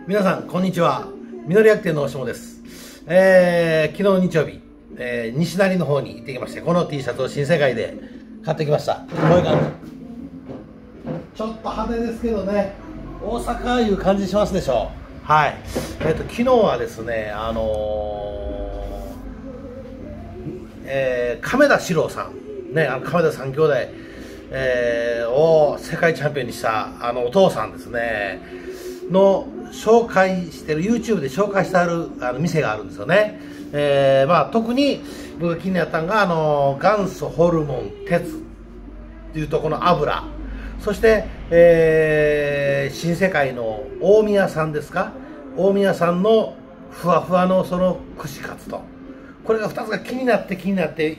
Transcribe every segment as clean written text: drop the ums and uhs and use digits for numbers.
皆さんこんにちは。みのり薬店の大下です。昨日日曜日、西成の方に行ってきまして、この T シャツを新世界で買ってきました。こういう感じ。ちょっと派手ですけどね、大阪いう感じしますでしょう。はい。昨日はですね、亀田史郎さんね、亀田三兄弟、を世界チャンピオンにしたお父さんですねの紹介してる YouTube で紹介してある店があるんですよね。特に僕が気になったのが元祖ホルモン鉄っていうとこの油、そして、新世界の大宮さんですか、大宮さんのふわふわのその串カツと、これが2つが気になってで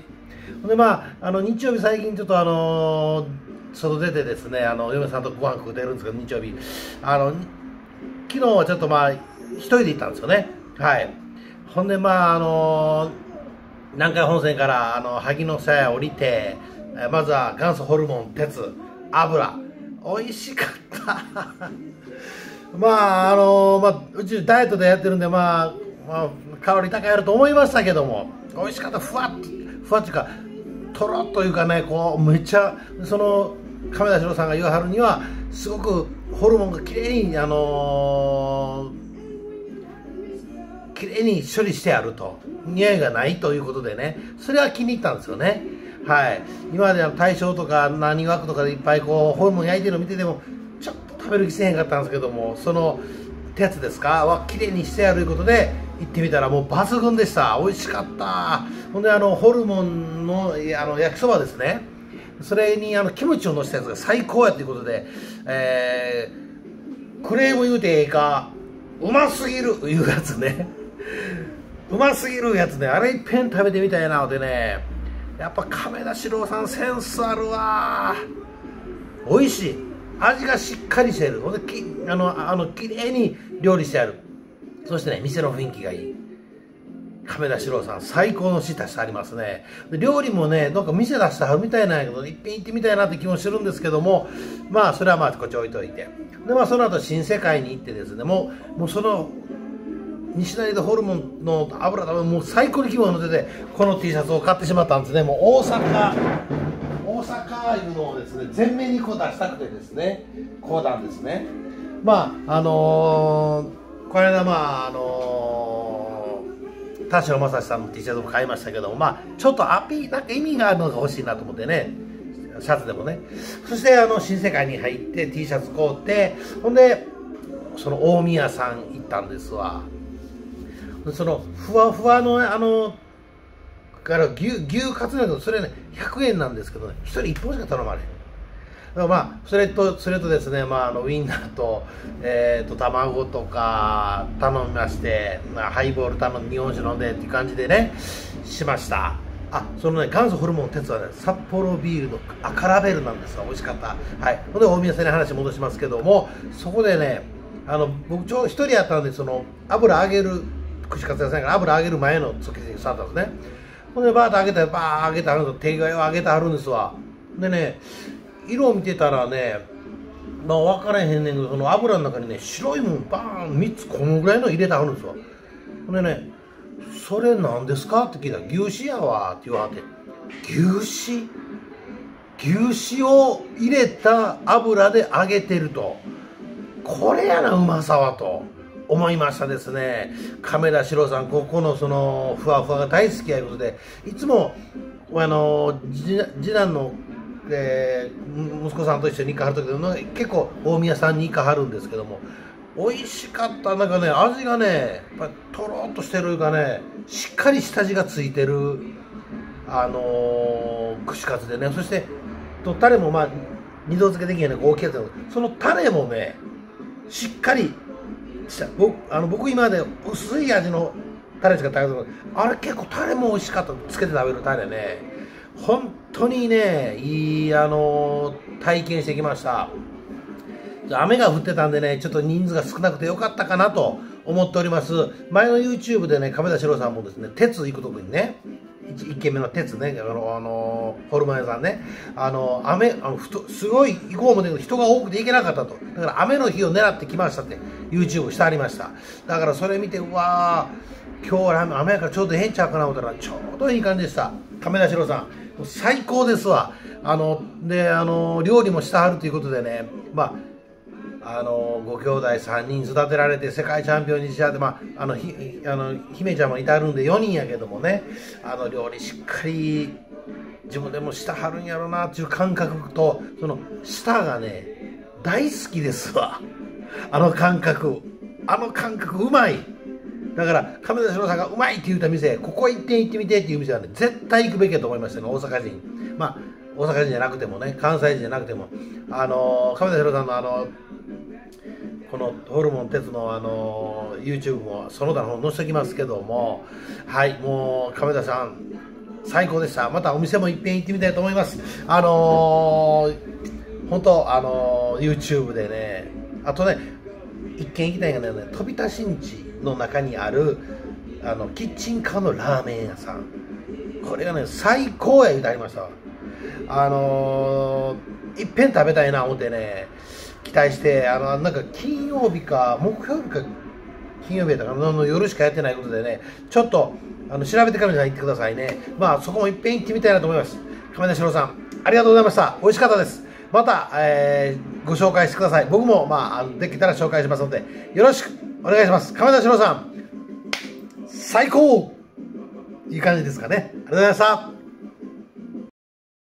日曜日最近ちょっと外出てですね、嫁さんとご飯食うてるんですけど、日曜日昨日はちょっと一人で行ったんですよね。はい。ほんで南海本線から萩の鞘降りて、まずは元祖ホルモン鉄油、美味しかったうちダイエットでやってるんでカロリー高いやると思いましたけども、美味しかった。ふわっていうかとろっというかね、こうめっちゃその亀田史郎さんが言わはるにはすごくホルモンがきれいに処理してあると、匂いがないということでね、それは気に入ったんですよね。はい。今まで大正とか何枠とかでいっぱいこうホルモン焼いてるの見ててもちょっと食べる気せへんかったんですけども、その鉄ですかはきれいにしてあるということで行ってみたらもう抜群でした。美味しかった。ほんでホルモンの焼きそばですね、それにキムチをのせたやつが最高やということで、クレーム言うてええか、うますぎるいうやつねうますぎるやつね、あれいっぺん食べてみたいなのでね、やっぱ亀田史郎さんセンスあるわ。美味しい、味がしっかりしている。ほんできれいに料理してある。そしてね、店の雰囲気がいい。亀田史郎さん最高の舌してありますね。で料理もね、なんか店出してはるみたいなんやけど、いっぺん行ってみたいなって気もするんですけども、それはこっち置いといて、でその後新世界に行ってですね、もうその西成でホルモンの油だ、もう最高に気分が乗ってて、この T シャツを買ってしまったんですね。もう大阪いうのをですね、前面にこう出したくてですね、こうなんですね。この間田代正史さんの T シャツも買いましたけども、ちょっとなんか意味があるのが欲しいなと思ってね、シャツでもね。そして新世界に入って T シャツ買うて、ほんでその大宮さん行ったんですわ。そのふわふわのから牛カツなんだけど、それね100円なんですけどね、1人1本しか頼まれへん。それとですね、ウインナーと、卵とか頼みまして、ハイボール頼んで日本酒飲んでっていう感じでねしました。そのね元祖ホルモン鉄はね、札幌ビールの赤ラベルなんですが美味しかった。はい。ほんで大宮さんに話戻しますけども、そこでね僕ちょうど一人やったんで、その油揚げる串カツ屋さんから油揚げる前の席に座ったんですね。ほんでバーッと揚げてはるんです、手が揚げてはるんですわ。でね、色を見てたらね、分からへんねんけど、その油の中にね白いもん3つこのぐらいの入れてはるんですわ。ほんでね、それ何ですかって聞いたら、牛脂やわって言わはって、牛脂を入れた油で揚げてると、これやなうまさはと思いましたですね。亀田史郎さん、ここのそのふわふわが大好きやいうことで、いつも次男の息子さんと一緒に行かはる時で結構大宮さんに行かはるんですけども、美味しかった。なんかね、味がねやっぱとろっとしてるいうかね、しっかり下地がついてる串カツでね、そしてタレも二度漬けできへんね、大きいやつ、そのタレもねしっかりした。僕今まで薄い味のタレしか食べたことない。あれ結構タレも美味しかった。つけて食べるタレね、本当にねいい体験してきました。雨が降ってたんでね、ちょっと人数が少なくてよかったかなと思っております。前の YouTube でね、亀田史郎さんもですね、鉄行くときにね、 1軒目の鉄ね、ホルモン屋さんね、すごい行こう思って人が多くて行けなかったと。だから雨の日を狙ってきましたって YouTube してありました。だからそれ見て、うわー、今日は雨やからちょうどええんちゃうかな思ったらちょうどいい感じでした。亀田史郎さん最高ですわ。料理もしてはるということでね、ご兄弟3人育てられて世界チャンピオンにしちゃって、姫ちゃんもいてはるんで4人やけどもね、料理しっかり自分でもしてはるんやろうなっていう感覚と、その舌がね大好きですわ。あの感覚うまい。だから亀田史郎さんがうまいって言った店、ここ行ってみてっていう店はね絶対行くべきだと思いましたね。大阪人、大阪人じゃなくてもね、関西人じゃなくても、亀田史郎さんのこのホルモン鉄のYouTube もその他の方載せておきますけども、はい、もう亀田さん最高でした。またお店もいっぺん行ってみたいと思います。本当YouTube でね、あとね一軒行きたいのがね、飛田新地の中にあるキッチンカーのラーメン屋さん、これがね最高や言うてありました。いっぺん食べたいな思ってね期待して、なんか金曜日か木曜日か金曜日やったかなの夜しかやってないことでね、ちょっと調べてから行ってくださいね。そこもいっぺん行ってみたいなと思います。亀田史郎さんありがとうございました。美味しかったです。また、ご紹介してください。僕もできたら紹介しますのでよろしくお願いします。亀田史郎さん最高、いい感じですかね。ありがとうございました。